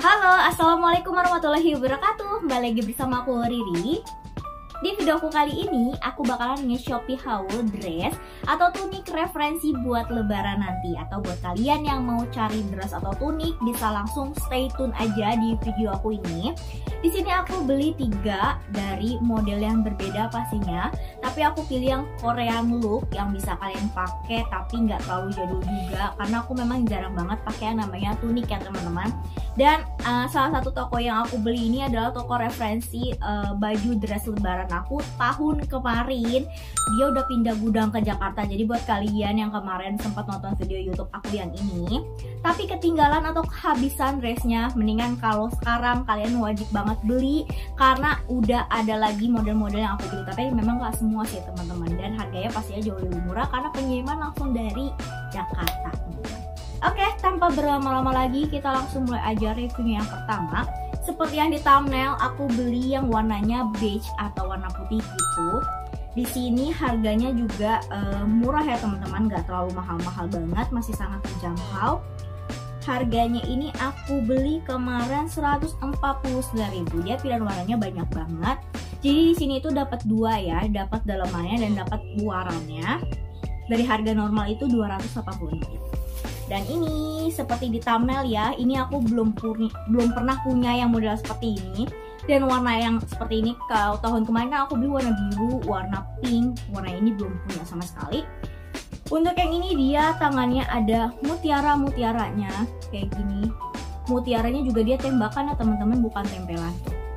Halo, assalamualaikum warahmatullahi wabarakatuh. Kembali lagi bersama aku Riri. Di video aku kali ini, aku bakalan nge-shopee haul dress atau tunik referensi buat lebaran nanti. Atau buat kalian yang mau cari dress atau tunik, bisa langsung stay tune aja di video aku ini. Di sini aku beli 3 dari model yang berbeda pastinya, tapi aku pilih yang Korean look yang bisa kalian pakai tapi nggak terlalu jadul juga, karena aku memang jarang banget pakai yang namanya tunik ya teman-teman. Dan salah satu toko yang aku beli ini adalah toko referensi baju dress lebaran aku tahun kemarin. Dia udah pindah gudang ke Jakarta. Jadi buat kalian yang kemarin sempat nonton video YouTube aku yang ini tapi ketinggalan atau kehabisan dressnya, mendingan kalau sekarang kalian wajib banget beli karena udah ada lagi model-model yang aku beli. Tapi memang gak semua sih teman-teman, dan harganya pastinya jauh lebih murah karena pengiriman langsung dari Jakarta. Oke, tanpa berlama-lama lagi kita langsung mulai aja reviewnya. Yang pertama, seperti yang di thumbnail, aku beli yang warnanya beige atau warna putih gitu. Di sini harganya juga murah ya teman-teman, nggak terlalu mahal-mahal banget, masih sangat terjangkau. Harganya ini aku beli kemarin 149.000. Dia pilihan warnanya banyak banget. Jadi di sini itu dapat 2 ya, dapat dalamannya dan dapat luarannya. Dari harga normal itu 280.000. Dan ini seperti di thumbnail ya, ini aku belum pernah punya yang model seperti ini. Dan warna yang seperti ini, kalau tahun kemarin kan aku beli warna biru, warna pink, warna ini belum punya sama sekali. Untuk yang ini dia tangannya ada mutiara-mutiaranya kayak gini. Mutiaranya juga dia tembakan ya teman-teman, bukan tempelan.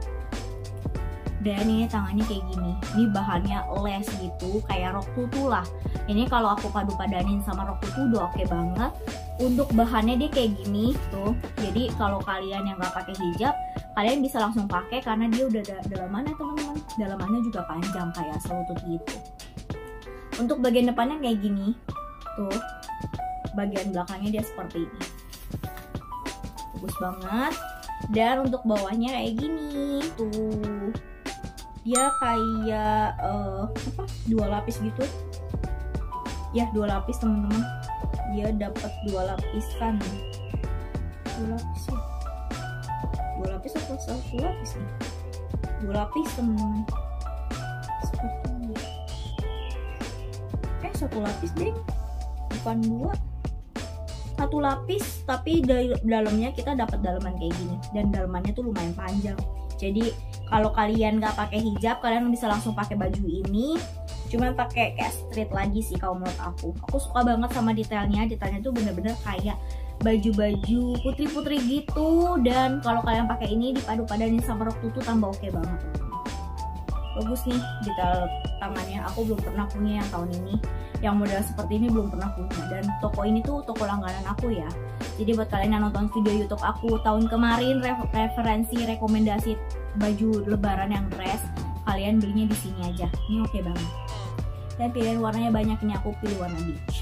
Dan ini tangannya kayak gini. Ini bahannya les gitu, kayak rok tutu lah. Ini kalau aku padu-padanin sama rok tutu udah oke banget. Untuk bahannya dia kayak gini tuh. Jadi kalau kalian yang nggak pakai hijab, kalian bisa langsung pakai karena dia udah dalamannya teman-teman. Dalamannya juga panjang kayak selutut gitu. Untuk bagian depannya kayak gini tuh. Bagian belakangnya dia seperti ini. Bagus banget. Dan untuk bawahnya kayak gini tuh. Dia kayak 2 lapis gitu ya, 2 lapis teman-teman. Dia dapat 2 lapisan, 2 lapis ya, 2 lapis atau 1 lapis nih, 2 lapis teman-teman, seperti ini. 1 lapis deh, bukan 2, 1 lapis, tapi dari dalamnya kita dapat dalaman kayak gini, dan dalamannya tuh lumayan panjang. Jadi kalau kalian nggak pakai hijab, kalian bisa langsung pakai baju ini. Cuman pakai kayak straight lagi sih kalau menurut aku. Aku suka banget sama detailnya. Detailnya tuh bener-bener kayak baju-baju putri-putri gitu. Dan kalau kalian pakai ini dipadu-padanin sama rok tutu tambah oke banget. Bagus nih detail tangannya. Aku belum pernah punya yang tahun ini. Yang model seperti ini belum pernah punya. Dan toko ini tuh toko langganan aku ya. Jadi buat kalian yang nonton video YouTube aku tahun kemarin, referensi rekomendasi baju lebaran yang dress, kalian belinya di sini aja. Ini oke banget. Dan pilihan warnanya banyak, ini aku pilih warna beige.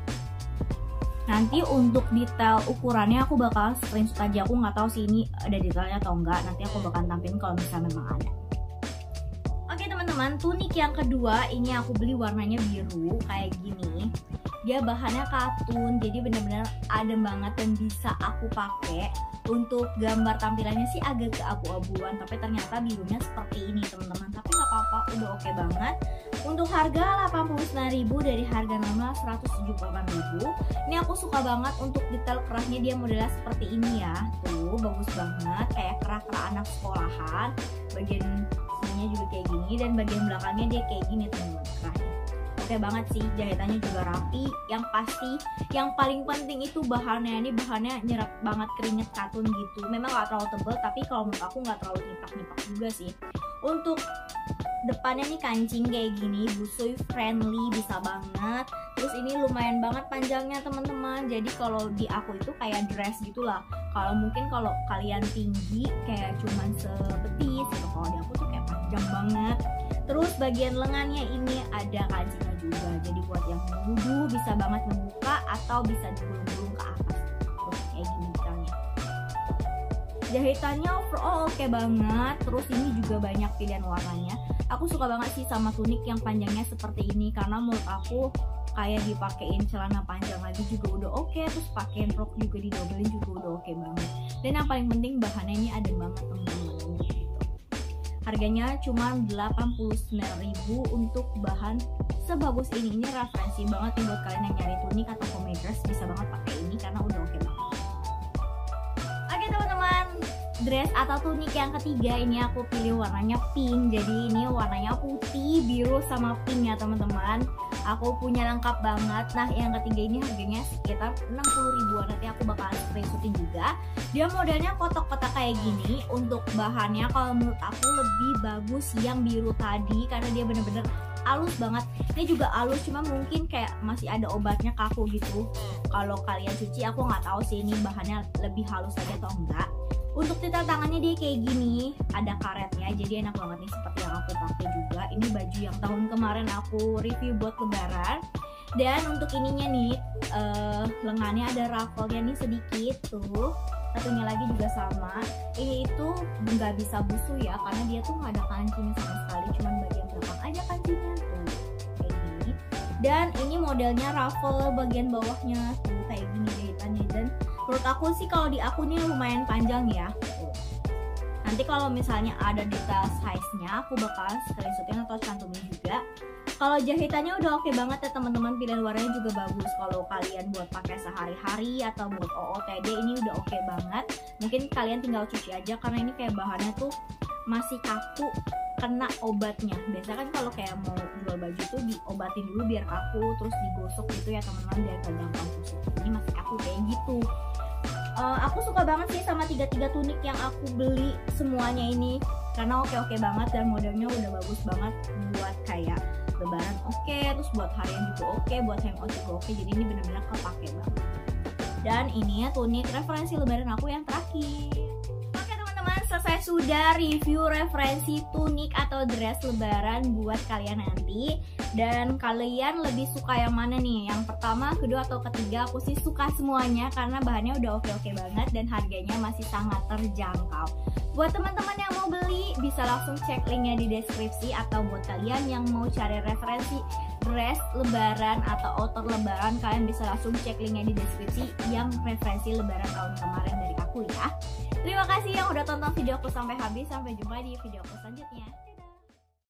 Nanti untuk detail ukurannya aku bakal screenshot aja. Aku nggak tahu sih ini ada detailnya atau enggak. Nanti aku bakal tampilin kalau misalnya memang ada. Oke teman-teman, tunik yang kedua ini aku beli warnanya biru kayak gini. Dia bahannya katun, jadi bener-bener adem banget dan bisa aku pakai. Untuk gambar tampilannya sih agak keabu-abuan, tapi ternyata birunya seperti ini teman-teman. Tapi nggak apa-apa, udah oke banget. Untuk harga 89.000 dari harga normal 178.000. Ini aku suka banget untuk detail kerahnya, dia modelnya seperti ini ya. Tuh bagus banget, kayak kerah-kerah anak sekolahan. Bagian sininya juga kayak gini, dan bagian belakangnya dia kayak gini teman-teman kerahnya. Oke banget sih, jahitannya juga rapi. Yang pasti, yang paling penting itu bahannya. Ini bahannya nyerap banget keringet katun gitu. Memang gak terlalu tebal, tapi kalau menurut aku gak terlalu nyipak-nyipak juga sih. Untuk depannya nih kancing kayak gini, busui friendly, bisa banget. Terus ini lumayan banget panjangnya teman-teman. Jadi kalau di aku itu kayak dress gitulah. Kalau mungkin kalau kalian tinggi kayak cuman sebetis gitu. Kalau di aku tuh kayak panjang banget. Terus bagian lengannya ini ada kancingnya juga. Jadi buat yang wudhu bisa banget membuka atau bisa digulung-gulung ke atas. Terus kayak gini caranya. Jahitannya overall oke banget. Terus ini juga banyak pilihan warnanya. Aku suka banget sih sama tunik yang panjangnya seperti ini, karena menurut aku kayak dipakein celana panjang lagi juga udah oke, terus pakein rok juga didobelin juga udah oke banget. Dan yang paling penting bahannya ini adem banget teman-teman gitu. Harganya cuma 89.000 untuk bahan sebagus ini. Ini referensi banget nih buat kalian yang nyari tunik atau homemaker, bisa banget pakai ini karena udah oke banget. Oke teman-teman, dress atau tunik yang ketiga ini aku pilih warnanya pink. Jadi ini warnanya putih, biru, sama pink ya teman-teman. Aku punya lengkap banget. Nah yang ketiga ini harganya sekitar 60 ribuan. Nanti aku bakal screenshotin juga. Dia modelnya kotak-kotak kayak gini. Untuk bahannya kalau menurut aku lebih bagus yang biru tadi, karena dia bener-bener halus banget. Ini juga halus, cuma mungkin kayak masih ada obatnya kaku gitu. Kalau kalian cuci aku nggak tahu sih ini bahannya lebih halus aja atau enggak. Untuk detail tangannya dia kayak gini, ada karetnya, jadi enak banget nih seperti yang aku pakai juga. Ini baju yang tahun kemarin aku review buat lebaran. Dan untuk ininya nih, lengannya ada ruffle-nya nih sedikit tuh. Satunya lagi juga sama. Ini itu nggak bisa busuk ya, karena dia tuh nggak ada kancingnya sama sekali, cuman bagian belakang aja kancingnya tuh kayak gini. Dan ini modelnya ruffle bagian bawahnya tuh kayak gini jahitannya. Dan menurut aku sih kalau di aku nih lumayan panjang ya. Nanti kalau misalnya ada detail size-nya aku bakal screenshotin atau cantumin juga. Kalau jahitannya udah oke banget ya teman-teman, pilihan warnanya juga bagus. Kalau kalian buat pakai sehari-hari atau buat OOTD ini udah oke banget. Mungkin kalian tinggal cuci aja karena ini kayak bahannya tuh masih kaku kena obatnya. Biasanya kan kalau kayak mau jual baju tuh diobatin dulu biar kaku, terus digosok gitu ya teman-teman biar gak gampang kusut. Ini masih kaku kayak gitu. Aku suka banget sih sama tiga tunik yang aku beli semuanya ini karena oke banget dan modelnya udah bagus banget buat kayak lebaran terus buat harian juga oke, buat hangout juga oke. Jadi ini benar-benar kepake banget. Dan ini ya tunik referensi lebaran aku yang terakhir. Oke teman-teman, selesai sudah review referensi tunik atau dress lebaran buat kalian nanti. Dan kalian lebih suka yang mana nih? Yang pertama, kedua, atau ketiga? Aku sih suka semuanya karena bahannya udah oke banget dan harganya masih sangat terjangkau. Buat teman-teman yang mau beli bisa langsung cek linknya di deskripsi, atau buat kalian yang mau cari referensi dress lebaran atau outer lebaran, kalian bisa langsung cek linknya di deskripsi yang referensi lebaran tahun kemarin dari aku ya. Terima kasih yang udah tonton videoku sampai habis. Sampai jumpa di videoku selanjutnya.